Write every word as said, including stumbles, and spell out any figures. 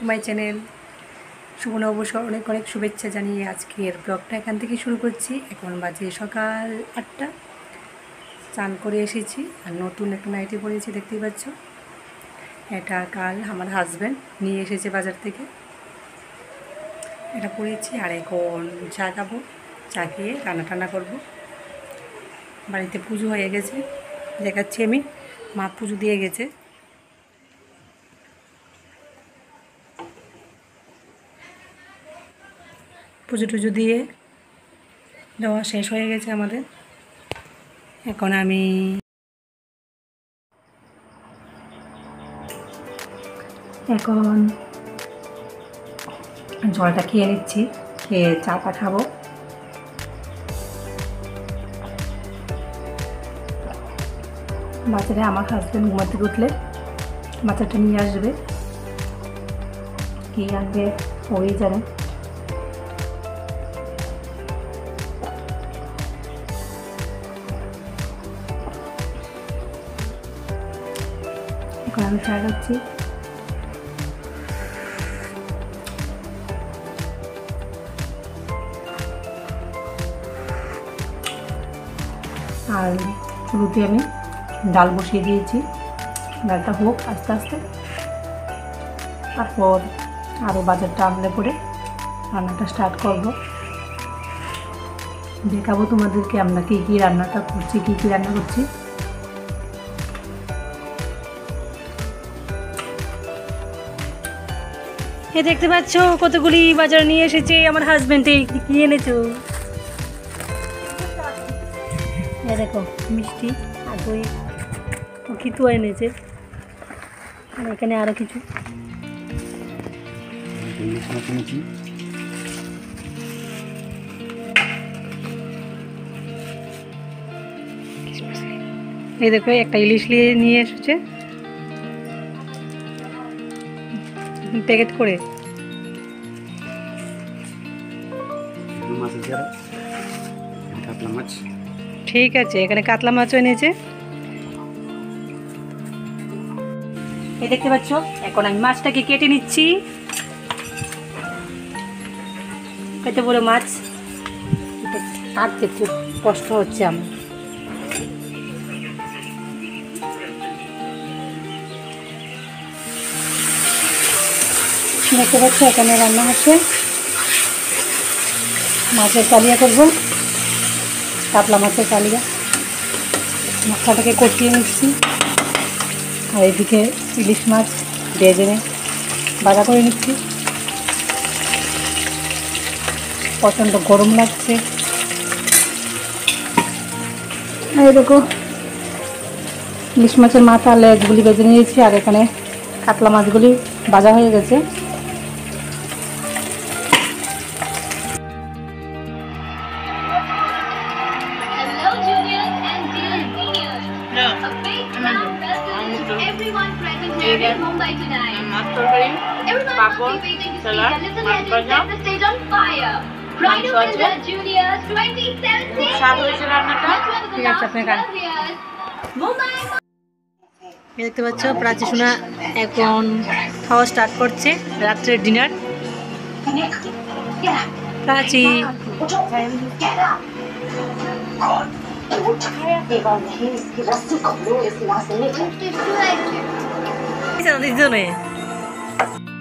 My channel. শুভ নববর্ষ অনেক অনেক শুভেচ্ছা জানিয়ে আজকের ব্লগটা এখান থেকে শুরু করছি। এখন বাজে সকাল আটটা। চান করে এসেছি আর নতুন একটা নাইটি পরেছি, দেখতেই পাচ্ছ। এটা কাল আমার হাজব্যান্ড নিয়ে এসেছে বাজার থেকে, এটা পরেছি। আর এখন চা খাবো, চা খেয়ে রান্না টান্না করবো। বাড়িতে পুজো হয়ে গেছে, দেখাচ্ছি আমি। মা পুজো দিয়ে গেছে, পুজো টুজো দিয়ে দেওয়া শেষ হয়ে গেছে আমাদের। এখন আমি এখন জলটা খেয়ে নিচ্ছি, খেয়ে চাটা খাবো। বাচ্চাটা আমার হাজব্যান্ড ঘুমা থেকে উঠলে বাচ্চাটা নিয়ে আসবে, কি আনবে ওই জানে। এখন আমি চা খাচ্ছি। আর রুটি আমি ডাল বসিয়ে দিয়েছি, ডালটা হোক আস্তে আস্তে, তারপর আরও বাজারটা আনলে পরে রান্নাটা স্টার্ট করব। দেখাবো তোমাদেরকে আমরা কী কী রান্নাটা করছি, কী কী রান্না করছি। এ দেখতে পাচ্ছ কতগুলি বাজার নিয়ে এসেছে আমার হাজবেন্ডে। কি এনেছো? এ দেখো মিষ্টি আর দই, ও কিতু এনেছে। আর এখানে আরো কিছু এই দেখো একটা ইলিশ নিয়ে নিয়ে এসেছে প্যাকেট করে। ঠিক আছে, এখানে কাতলা মাছও এনেছে। এই দেখতে পাচ্ছ, এখন আমি মাছটাকে কেটে নিচ্ছি। এত বড় মাছ কাটতে খুব কষ্ট হচ্ছে আমার। দেখতে পাচ্ছ এখানে রান্না হচ্ছে, মাছের কালিয়া করবো, কাতলা মাছের কালিয়া। মশলাটাকে কষিয়ে নিচ্ছি, আর এদিকে ইলিশ মাছ ভেজে ভাজা করে নিচ্ছি। প্রচণ্ড গরম লাগছে। এই দেখো ইলিশ মাছের মাথা লেজগুলি ভেজে নিয়েছি, আর এখানে কাতলা মাছগুলি ভাজা হয়ে গেছে। Everyone present here in Mumbai tonight. Everyone must be waiting to see the little legends set the stage on fire. Pride of India Juniors twenty seventeen. ঠিক আছে, আপনি গান Mumbai. দেখতে পাচ্ছ প্রাচী সোনা এখন খাওয়া স্টার্ট করছে, রাত্রের ডিনার। প্রাচী দুজনে